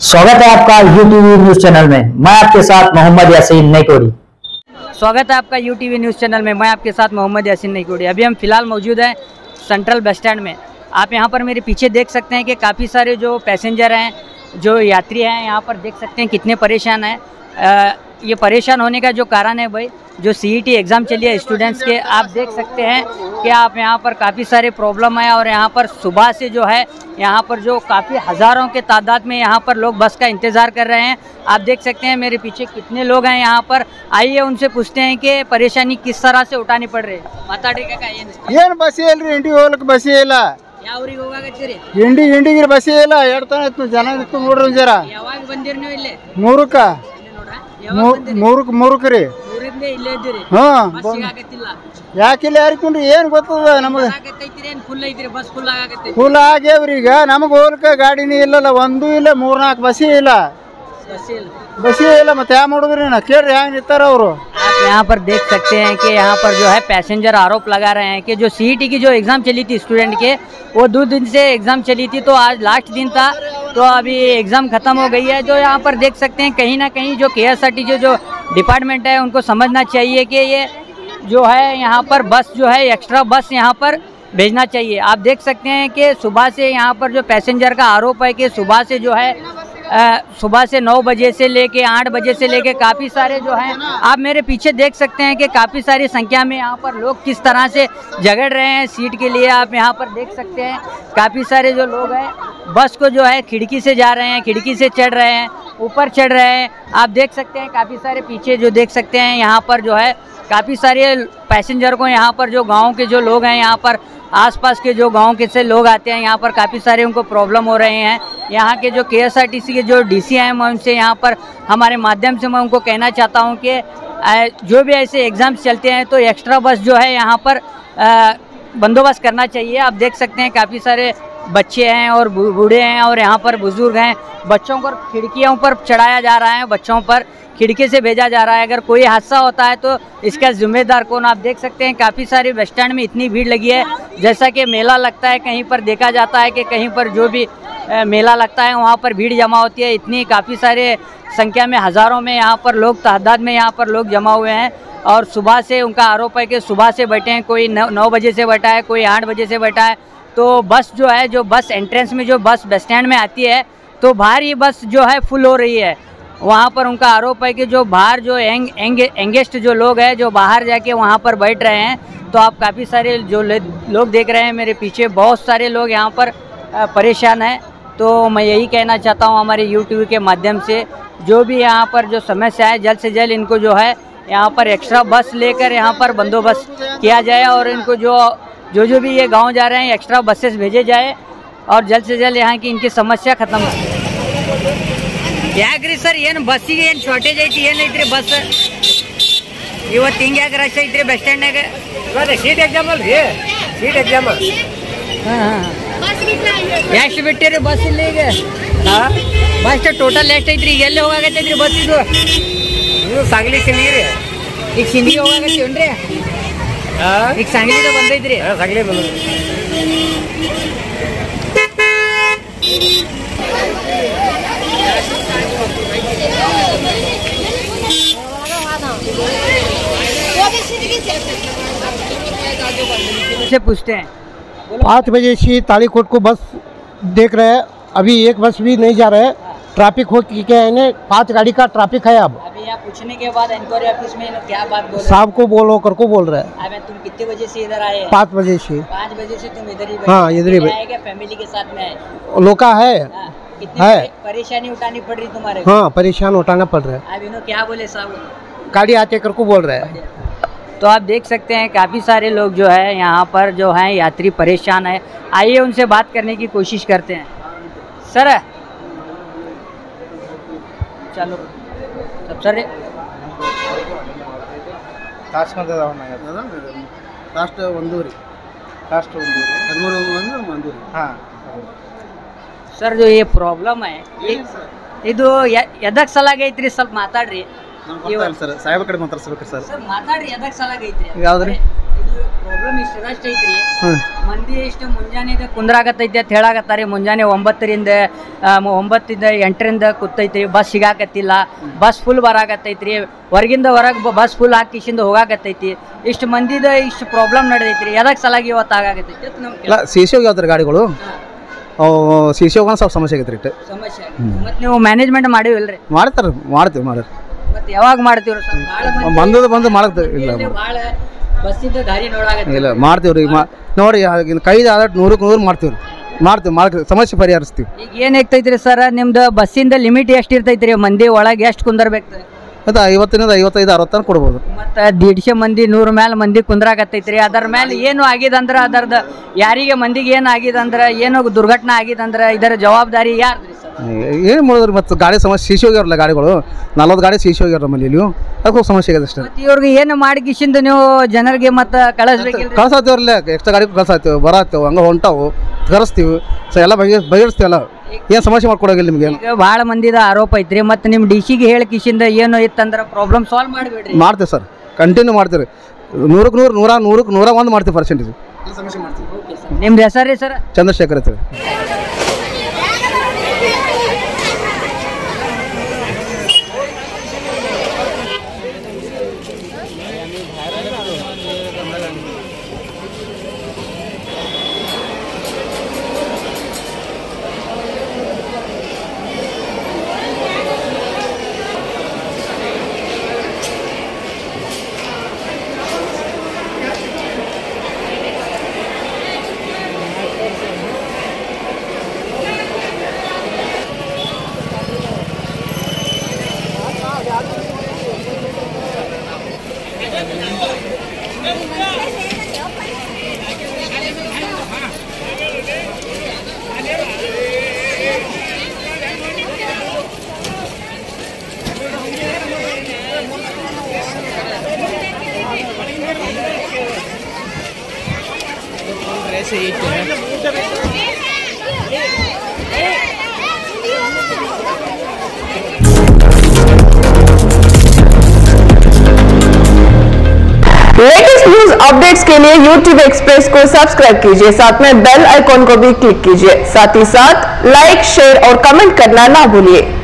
स्वागत है आपका यूटीवी न्यूज चैनल में। मैं आपके साथ मोहम्मद यासीन नईकोड़ी। स्वागत है आपका यूटीवी न्यूज़ चैनल में। मैं आपके साथ मोहम्मद यासीन नईकोड़ी। अभी हम फिलहाल मौजूद हैं सेंट्रल बस स्टैंड में। आप यहां पर मेरे पीछे देख सकते हैं कि काफ़ी सारे जो पैसेंजर हैं, जो यात्री हैं, यहां पर देख सकते हैं कितने परेशान हैं। ये परेशान होने का जो कारण है भाई, जो सीईटी एग्ज़ाम चली है स्टूडेंट्स के, आप देख सकते हैं कि आप यहाँ पर काफ़ी सारे प्रॉब्लम है। और यहाँ पर सुबह से जो है यहाँ पर जो काफ़ी हज़ारों के तादाद में यहाँ पर लोग बस का इंतज़ार कर रहे हैं। आप देख सकते हैं मेरे पीछे कितने लोग हैं यहाँ पर। आइए उनसे पूछते हैं कि परेशानी किस तरह से उठानी पड़ रही है। माताड़ी का ಏನು ಬಸ್ ಇಲ್ರಿ ಇಂಡಿ ಹೋಗ್ಲಿಕ್ಕೆ ಬಸ್ ಇಲ್ಲ ಯಾವ ಊರಿಗೆ ಹೋಗಾಕತ್ತೀರಿ? ಇಂಡಿಗೆ ಬಸ್ ಇಲ್ಲ ಎಡ್ತಾನೆ ಇತ್ತು ಜನ ಇತ್ತು ನೋಡ್ರಿ ಜರ ಯಾವಾಗ ಬಂದಿರಿ ನೀವು ಇಲ್ಲಿ? ಮೂರಕ್ಕ ಮೂರಕ್ಕೆ ರೀ ಊರಿಂದ ಇಲ್ಲೇ ಇದ್ದೀರಿ? ಹಾಂ ಆಗತ್ತಿಲ್ಲ ಯಾಕಿಲ್ಲ ಯಾರಿಕೊಂಡ್ರಿ ಏನು ಗೊತ್ತದ ನಮಗೆ ಫುಲ್ ಐತ್ರಿ ಬಸ್ ಫುಲ್ ಆಗತ್ತೆ ಫುಲ್ ಆಗ್ಯಾವ್ರಿ ಈಗ ನಮಗೆ ಹೋಗ್ಲಿಕ್ಕೆ ಗಾಡಿನೇ ಇಲ್ಲಲ್ಲ ಒಂದೂ ಇಲ್ಲ 3-4 ಬಸ್ಸೇ ಇಲ್ಲ ಮತ್ತೆ ಯಾವ ಮಾಡಿದ್ರಿ ನಾ ಕೇಳ್ರಿ ಹೆಂಗ್ ನಿಂತಾರ ಅವರು। आप यहाँ पर देख सकते हैं कि यहाँ पर जो है पैसेंजर आरोप लगा रहे हैं कि जो सीईटी की जो एग्ज़ाम चली थी स्टूडेंट के, वो 2 दिन से एग्ज़ाम चली थी, तो आज लास्ट दिन था, तो अभी एग्ज़ाम ख़त्म हो गई है। जो यहाँ पर देख सकते हैं कहीं ना कहीं जो KSRTC जो डिपार्टमेंट है उनको समझना चाहिए कि ये जो है यहाँ पर बस जो है एक्स्ट्रा बस यहाँ पर भेजना चाहिए। आप देख सकते हैं कि सुबह से यहाँ पर जो पैसेंजर का आरोप है कि सुबह से जो है सुबह से 9 बजे से लेके 8 बजे से लेके काफ़ी सारे जो हैं, आप मेरे पीछे देख सकते हैं कि काफ़ी सारी संख्या में यहाँ पर लोग किस तरह से झगड़ रहे हैं सीट के लिए। आप यहाँ पर देख सकते हैं काफ़ी सारे जो लोग हैं बस को जो है खिड़की से जा रहे हैं, खिड़की से चढ़ रहे हैं, ऊपर चढ़ रहे हैं। आप देख सकते हैं काफ़ी सारे पीछे जो देख सकते हैं यहाँ पर जो है काफ़ी सारे पैसेंजर को यहाँ पर जो गाँव के जो लोग हैं, यहाँ पर आसपास के जो गांव के से लोग आते हैं, यहाँ पर काफ़ी सारे उनको प्रॉब्लम हो रहे हैं। यहाँ के जो KSRTC के जो DC हैं, मैं उनसे यहाँ पर हमारे माध्यम से मैं उनको कहना चाहता हूँ कि जो भी ऐसे एग्ज़ाम्स चलते हैं तो एक्स्ट्रा बस जो है यहाँ पर बंदोबस्त करना चाहिए। आप देख सकते हैं काफ़ी सारे बच्चे हैं और बूढ़े हैं और यहाँ पर बुज़ुर्ग हैं। बच्चों को खिड़कियों पर चढ़ाया जा रहा है, बच्चों पर खिड़की से भेजा जा रहा है। अगर कोई हादसा होता है तो इसका जिम्मेदार कौन? आप देख सकते हैं काफ़ी सारे बस स्टैंड में इतनी भीड़ लगी है, जैसा कि मेला लगता है कहीं पर देखा जाता है कि कहीं पर जो भी मेला लगता है वहाँ पर भीड़ जमा होती है। इतनी काफ़ी सारे संख्या में हज़ारों में यहाँ पर लोग तादाद में यहाँ पर लोग जमा हुए हैं। और सुबह से उनका आरोप है कि सुबह से बैठे हैं, कोई 9 बजे से बैठा है, कोई 8 बजे से बैठा है। तो बस जो है, जो बस एंट्रेंस में जो बस स्टैंड में आती है तो बाहर ये बस जो है फुल हो रही है। वहाँ पर उनका आरोप है कि जो बाहर जो एंगेस्ट जो लोग हैं, जो बाहर जाके वहाँ पर बैठ रहे हैं। तो आप काफ़ी सारे जो लोग देख रहे हैं मेरे पीछे, बहुत सारे लोग यहाँ पर परेशान हैं। तो मैं यही कहना चाहता हूँ हमारे यूट्यूब के माध्यम से, जो भी यहाँ पर जो समस्या है जल्द से जल्द इनको जो है यहाँ पर एक्स्ट्रा बस लेकर यहाँ पर बंदोबस्त किया जाए और इनको जो भी ये गाँव जा रहे हैं एक्स्ट्रा बसेस भेजे जाए और जल्द से जल्द यहाँ की इनकी समस्या खत्म हो। ಯಾಕ್ರಿ ಸರ್ ಏನು ಬಸ್ಸಿಗೆ ಏನು ಶಾರ್ಟೇಜ್ ಐತಿ ಏನೈತ್ರಿ ಬಸ್ ಇವತ್ತು ಹಿಂಗ್ಯಾಕೆ ರಶ್ ಐತ್ರಿ ಬಸ್ ಸ್ಟ್ಯಾಂಡ್ನಾಗ? ಸೀಟ್ ಎಕ್ಸಾಮ್ ಅಲ್ರಿ, ಸೀಟ್ ಎಕ್ಸಾಮ್। ಎಷ್ಟು ಬಿಟ್ಟಿರಿ ಬಸ್ ಇಲ್ಲಿ ಈಗ? ಬಸ್ ಟೋಟಲ್ ಎಷ್ಟು ಐತ್ರಿ? ಈಗ ಎಲ್ಲಿ ಹೋಗಾಕತ್ತೈತ್ರಿ ಬಸ್ ಇದು? ಇದು ಸಾಂಗ್ಲಿ ಸಿಂದಗಿ ರೀ। ಈಗ ಸಿಂದಗಿ ಹೋಗಾಕತ್ತೀವನ್ರಿ? ಈಗ ಸಾಂಗ್ಲಿದ ಬಂದೈತ್ರಿ? ಸಾಂಗ್ಲಿ ಬಂದ। से पूछते हैं 5 बजे से तालीकोट को बस देख रहे हैं, अभी एक बस भी नहीं जा रहा है। ट्रैफिक हो क्या है, 5 गाड़ी का ट्रैफिक है। अब अभी यहाँ पूछने के बाद इंक्वायरी ऑफिस में क्या बात बोल रहे हैं? साहब को बोलो कर को बोल रहे हैं। अबे तुम कितने बजे से इधर आए? 5 बजे से। 5 बजे से तुम इधर ही? हाँ इधर ही आए क्या? फैमिली के साथ में आए? लोका है। कितनी परेशानी उठानी पड़ रही तुम्हारे? हाँ परेशान उठाना पड़ रहा है। अब इन्होंने क्या बोले साहब? गाड़ी आते कर को बोल रहे हैं। तो आप देख सकते हैं काफ़ी सारे लोग जो है यहाँ पर जो हैं यात्री परेशान है। आइए उनसे बात करने की कोशिश करते हैं। सर चलो सब सर हाँ सर जो ये प्रॉब्लम है ಇದು ಎದಕ್ಕೆ ಸಲಾಗೈತ್ರಿ? ಸ್ವಲ್ಪ ಮಾತಾಡ್ರಿ ಸರ್ ಸಾಹೇಬ ಕಡೆ ಮಾತಾಡ್ಸಬೇಕು ಸರ್. ಮಾತಾಡ್ರಿ ಎದಕ್ಕೆ ಸಲಾಗೈತ್ರಿ? ಯಾವ್ದ್ರಿ? ಪ್ರಾಬ್ಲಮ್ ಇಷ್ಟದಷ್ಟು ಐತ್ರಿ. ಹಾಂ ಮಂದಿ ಇಷ್ಟು ಮುಂಜಾನೆ ಕುಂದ್ರಾಗತ್ತೈತಿ ಅಂತ ಹೇಳಾಕತ್ತಾರೆ. ಮುಂಜಾನೆ 9ರಿಂದ 8ರಿಂದ ಕೂತೈತ್ರಿ. ಬಸ್ ಸಿಗಾಕತ್ತಿಲ್ಲ, ಬಸ್ ಫುಲ್ ಬರಾಕತ್ತೈತ್ರಿ. ಹೊರಗಿಂದ ಹೊರಗೆ ಬಸ್ ಫುಲ್ ಹಾಕಿಸಿಂದ ಹೋಗಾಕತ್ತೈತಿ. ಇಷ್ಟು ಮಂದಿದ ಇಷ್ಟು ಪ್ರಾಬ್ಲಮ್ ನಡೆದೈತ್ರಿ. ಎದಕ್ಕೆ ಸಲಾಗಿ ಇವತ್ತು ಆಗಾಕತ್ತೈತಿ ಅಂತ ನಮ್ಗೆ ಇಲ್ಲ ಸಿ ಸಿ ಹೋಗಿ ಯಾವ್ದಾರು ಗಾಡಿಗಳು ಅವು ಸಿ ಸಿ ಹೋಗೋಣ ಸ್ವಲ್ಪ ಸಮಸ್ಯೆ ಆಗೈತೆ ರೀ. ಸಮಸ್ಯೆ. ಮತ್ತೆ ನೀವು ಮ್ಯಾನೇಜ್ಮೆಂಟ್ ಮಾಡಿವಿಲ್ರಿ? ಮಾಡ್ತಾರೆ ಮಾಡ್ತೀವಿ ಮತ್ತೆ ಯಾವಾಗ ಮಾಡ್ತೀವ್ರಿ ಸರ್? ಬಂದು ಮಾಡಕ್ಕೆ ಇಲ್ಲ ಭಾಳ ಬಸ್ಸಿಂದ ದಾರಿ ನೋಡಾಕತ್ತಿ. ಇಲ್ಲ ಮಾಡ್ತೀವಿ ರೀ. ನೋಡಿ ಕೈದು ಆದಷ್ಟು 100% ಮಾಡ್ತೀವಿ ಮಾಡಕ್ಕೆ ಸಮಸ್ಯೆ ಪರಿಹರಿಸ್ತೀವಿ. ಈಗ ಏನು ಆಗ್ತೈತ್ರಿ ಸರ್ ನಿಮ್ದು ಬಸ್ಸಿಂದ ಲಿಮಿಟ್ ಎಷ್ಟು ಇರ್ತೈತ್ರಿ? ಮಂದಿ ಒಳಗೆ ಎಷ್ಟು ಕುಂದರ್ಬೇಕು? ಅದು 50ರಿಂದ 55 60 ತನಕ ಕೊಡ್ಬೋದು. ಮತ್ತು 150 ಮಂದಿ 100 ಮೇಲೆ ಮಂದಿ ಕುಂದ್ರಾಕತ್ತೈತ್ರಿ. ಅದ್ರ ಮೇಲೆ ಏನು ಆಗಿದಂದ್ರೆ ಅದರದ ಯಾರಿಗೆ ಮಂದಿಗೆ ಏನು ಆಗಿದಂದ್ರೆ ಏನೋ ದುರ್ಘಟನೆ ಆಗಿದಂದ್ರೆ ಇದರ ಜವಾಬ್ದಾರಿ ಯಾರ್ದ್ರಿ ಸರ್? ಏನು ಮಾಡಿದ್ರಿ ಮತ್ತು ಗಾಡಿ ಸಮಸ್ಯೆ ಸಿ ಸಿ ಹೋಗ್ಯಾರಲ್ಲ ಗಾಡಿಗಳು 40 ಗಾಡಿ ಸಿ ಸಿ ಹೋಗ್ಯಾರ ನಮ್ಮಲ್ಲಿ ಇಲ್ಲಿ. ಅದಕ್ಕೆ ಸಮಸ್ಯೆ ಆಗಿದೆ ಅಷ್ಟೇ. ಮತ್ತು ಇವ್ರಿಗೆ ಏನು ಮಾಡಿ ಕಿಶಿಂದ ನೀವು ಜನರಿಗೆ ಮತ್ತೆ ಕಳಿಸ್ಬೇಕಿಲ್ಲ? ಕಳ್ಸಾತೀವ್ರಲ್ಲ ಎಕ್ಸ್ಟ್ರಾ ಗಾಡಿ ಕಳ್ಸಾತೀವಿ ಬರತ್ತೇವೆ ಹಂಗೆ ಹೊಂಟಾವು ಕರೆಸ್ತೀವಿ ಸೊ ಎಲ್ಲ ಬಗೆಹರಿಸ್ತೀವಲ್ಲ. ಏನು ಸಮಸ್ಯೆ ಮಾಡ್ಕೊಡೋಗಿಲ್ಲ ನಿಮ್ಗೆ. ಈಗ ಭಾಳ ಮಂದಿದ ಆರೋಪ ಐತ್ರಿ. ಮತ್ತು ನಿಮ್ಮ ಡಿ ಸಿಗೆ ಹೇಳಿ ಕಿಶಿಂದ ಏನು ಇತ್ತಂದ್ರೆ ಪ್ರಾಬ್ಲಮ್ ಸಾಲ್ವ್ ಮಾಡಿಬಿಡ್ರಿ. ಮಾಡ್ತೀವಿ ಸರ್, ಕಂಟಿನ್ಯೂ ಮಾಡ್ತೀವಿ. 100ಕ್ಕೆ 101 ಮಾಡ್ತೀವಿ ಪರ್ಸೆಂಟೇಜ್ ಸಮಸ್ಯೆ ಮಾಡ್ತೀವಿ. ನಿಮ್ದು ಹೆಸರು ರೀ ಸರ್? ಚಂದ್ರಶೇಖರ್ ಐತೆ. लेटेस्ट न्यूज अपडेट्स के लिए YouTube एक्सप्रेस को सब्सक्राइब कीजिए, साथ में बेल आइकॉन को भी क्लिक कीजिए। साथ ही साथ लाइक, शेयर और कमेंट करना ना भूलिए।